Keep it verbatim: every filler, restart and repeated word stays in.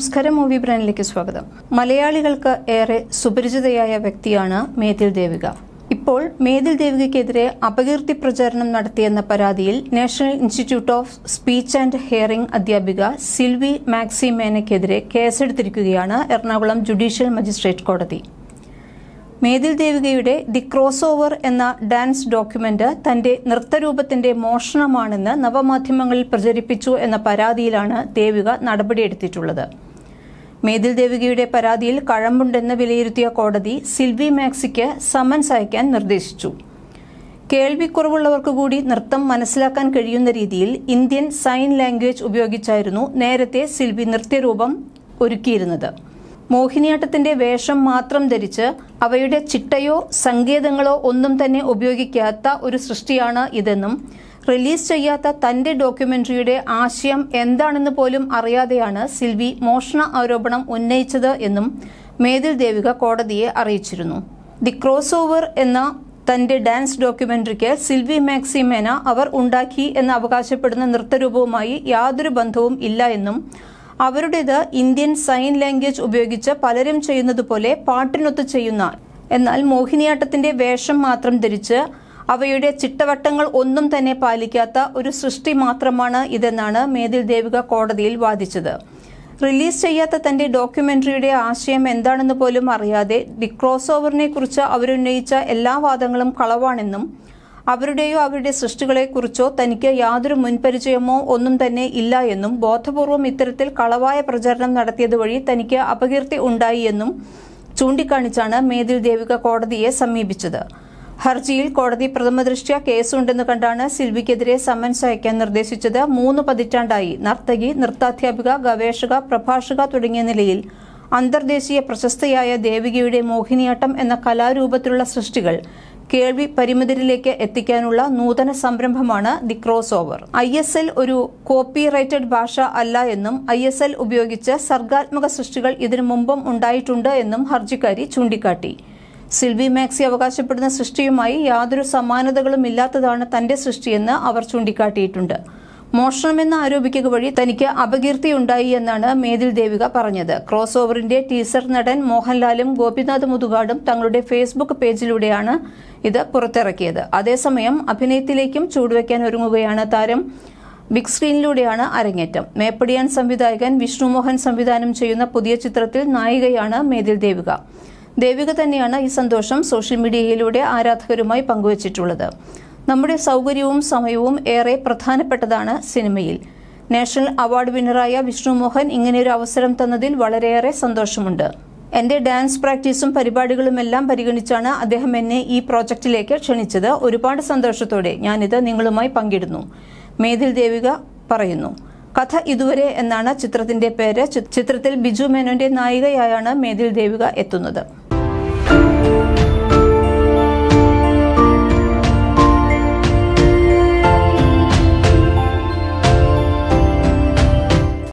നമസ്കാരം, മൂവി ബ്രാൻഡിലേക്ക് സ്വാഗതം. മലയാളികൾക്ക് ഏറെ സുപരിചിതയായ വ്യക്തിയാണ് മേതിൽ ദേവിക. ഇപ്പോൾ മേതിൽ ദേവികയ്ക്കെതിരെ അപകീർത്തി പ്രചാരണം നടത്തിയെന്ന പരാതിയിൽ national institute of speech and hearing അധ്യാപിക സിൽവി മാക്സിമേനയ്ക്കെതിരെ കേസെടുത്തിരിക്കുകയാണ് എറണാകുളം ജുഡീഷ്യൽ മജിസ്ട്രേറ്റ് കോടതി. മേതിൽ ദേവികയുടെ ദി ക്രോസ് ഓവർ എന്ന ഡാൻസ് ഡോക്യുമെന്റ് തന്റെ നൃത്തരൂപത്തിന്റെ മോഷണമാണെന്ന് നവമാധ്യമങ്ങളിൽ പ്രചരിപ്പിച്ചു എന്ന പരാതിയിലാണ് ദേവിക നടപടിയെടുത്തിട്ടുള്ളത്. മേതിൽ ദേവികയുടെ പരാതിയിൽ കഴമ്പുണ്ടെന്ന് വിലയിരുത്തിയ കോടതി സിൽവി മാക്സിക്ക് സമൻസ് അയക്കാൻ നിർദ്ദേശിച്ചു. കേൾവിക്കുറവുള്ളവർക്ക് കൂടി നൃത്തം മനസ്സിലാക്കാൻ കഴിയുന്ന രീതിയിൽ ഇന്ത്യൻ സൈൻ ലാംഗ്വേജ് ഉപയോഗിച്ചായിരുന്നു നേരത്തെ സിൽവി നൃത്യരൂപം ഒരുക്കിയിരുന്നത്. മോഹിനിയാട്ടത്തിന്റെ വേഷം മാത്രം ധരിച്ച് അവയുടെ ചിട്ടയോ സങ്കേതങ്ങളോ ഒന്നും തന്നെ ഉപയോഗിക്കാത്ത ഒരു സൃഷ്ടിയാണ് ഇതെന്നും റിലീസ് ചെയ്യാത്ത തന്റെ ഡോക്യുമെന്ററിയുടെ ആശയം എന്താണെന്ന് പോലും അറിയാതെയാണ് സിൽവി മോഷണ ആരോപണം ഉന്നയിച്ചത് എന്നും മേതിൽ ദേവിക കോടതിയെ അറിയിച്ചിരുന്നു. ദി ക്രോസ് ഓവർ എന്ന തന്റെ ഡാൻസ് ഡോക്യുമെന്ററിക്ക് സിൽവി മാക്സിമേന അവർ ഉണ്ടാക്കി എന്ന് അവകാശപ്പെടുന്ന നൃത്തരൂപവുമായി യാതൊരു ബന്ധവും ഇല്ല എന്നും അവരുടേത് ഇന്ത്യൻ സൈൻ ലാംഗ്വേജ് ഉപയോഗിച്ച് പലരും ചെയ്യുന്നതുപോലെ പാട്ടിനൊത്ത് ചെയ്യുന്ന, എന്നാൽ മോഹിനിയാട്ടത്തിന്റെ വേഷം മാത്രം ധരിച്ച് അവയുടെ ചിട്ടവട്ടങ്ങൾ ഒന്നും തന്നെ പാലിക്കാത്ത ഒരു സൃഷ്ടി മാത്രമാണ് ഇതെന്നാണ് മേതിൽ ദേവിക കോടതിയിൽ വാദിച്ചത്. റിലീസ് ചെയ്യാത്ത തന്റെ ഡോക്യുമെന്ററിയുടെ ആശയം എന്താണെന്ന് പോലും അറിയാതെ ദി ക്രോസ് ഓവറിനെ കുറിച്ച് അവരുന്നയിച്ച എല്ലാ വാദങ്ങളും കളവാണെന്നും അവരുടെയോ അവരുടെ സൃഷ്ടികളെക്കുറിച്ചോ തനിക്ക് യാതൊരു മുൻപരിചയമോ ഒന്നും തന്നെ ഇല്ല എന്നും ബോധപൂർവം ഇത്തരത്തിൽ കളവായ പ്രചാരണം നടത്തിയത് വഴി തനിക്ക് അപകീർത്തി ഉണ്ടായി എന്നും ചൂണ്ടിക്കാണിച്ചാണ് മേതിൽ ദേവിക കോടതിയെ സമീപിച്ചത്. ഹർജിയിൽ കോടതി പ്രഥമദൃഷ്ട്യാ കേസുണ്ടെന്ന് കണ്ടാണ് സിൽവിക്കെതിരെ സമൻസ് അയക്കാൻ നിർദ്ദേശിച്ചത്. മൂന്ന് പതിറ്റാണ്ടായി നർത്തകി, നൃത്താധ്യാപിക, ഗവേഷക, പ്രഭാഷക തുടങ്ങിയ നിലയിൽ അന്തർദേശീയ പ്രശസ്തയായ ദേവികയുടെ മോഹിനിയാട്ടം എന്ന കലാരൂപത്തിലുള്ള സൃഷ്ടികൾ കേൾവി പരിമിതരിലേക്ക് എത്തിക്കാനുള്ള നൂതന സംരംഭമാണ് the crossover. I S L ഒരു കോപ്പിറൈറ്റഡ് ഭാഷ അല്ല എന്നും ഐ എസ് എൽ ഉപയോഗിച്ച് സർഗാത്മക സൃഷ്ടികൾ ഇതിനു മുമ്പും ഉണ്ടായിട്ടുണ്ട് എന്നും ഹർജിക്കാരി ചൂണ്ടിക്കാട്ടി. സിൽവി മാക്സി അവകാശപ്പെടുന്ന സൃഷ്ടിയുമായി യാതൊരു സമാനതകളും ഇല്ലാത്തതാണ് തന്റെ സൃഷ്ടിയെന്ന് അവർ ചൂണ്ടിക്കാട്ടിയിട്ടുണ്ട്. മോഷണമെന്ന് ആരോപിക്കുക വഴി തനിക്ക് അപകീർത്തിയുണ്ടായി എന്നാണ് മേതിൽ ദേവിക പറഞ്ഞത്. ക്രോസ് ഓവറിന്റെ ടീസർ നടൻ മോഹൻലാലും ഗോപിനാഥ് മുതുകാടും തങ്ങളുടെ ഫേസ്ബുക്ക് പേജിലൂടെയാണ് ഇത് പുറത്തിറക്കിയത്. അതേസമയം അഭിനയത്തിലേക്കും ചുവടുവെക്കാൻ ഒരുങ്ങുകയാണ് താരം. ബിഗ് സ്ക്രീനിലൂടെയാണ് അരങ്ങേറ്റം. മേപ്പടിയാൻ സംവിധായകൻ വിഷ്ണു മോഹൻ സംവിധാനം ചെയ്യുന്ന പുതിയ ചിത്രത്തിൽ നായികയാണ് മേതിൽ ദേവിക. ദേവിക തന്നെയാണ് ഈ സന്തോഷം സോഷ്യൽ മീഡിയയിലൂടെ ആരാധകരുമായി പങ്കുവച്ചിട്ടുള്ളത്. നമ്മുടെ സൗകര്യവും സമയവും ഏറെ പ്രധാനപ്പെട്ടതാണ് സിനിമയിൽ. നാഷണൽ അവാർഡ് വിന്നറായ വിഷ്ണു മോഹൻ ഇങ്ങനെയൊരു അവസരം തന്നതിൽ വളരെയേറെ സന്തോഷമുണ്ട്. എന്റെ ഡാൻസ് പ്രാക്ടീസും പരിപാടികളുമെല്ലാം പരിഗണിച്ചാണ് അദ്ദേഹം എന്നെ ഈ പ്രോജക്റ്റിലേക്ക് ക്ഷണിച്ചത്. ഒരുപാട് സന്തോഷത്തോടെ ഞാനിത് നിങ്ങളുമായി പങ്കിടുന്നു, മേതിൽ ദേവിക പറയുന്നു. കഥ ഇതുവരെ എന്നാണ് ചിത്രത്തിന്റെ പേര്. ചിത്രത്തിൽ ബിജു മേനോന്റെ നായികയായാണ് മേതിൽ ദേവിക എത്തുന്നത്.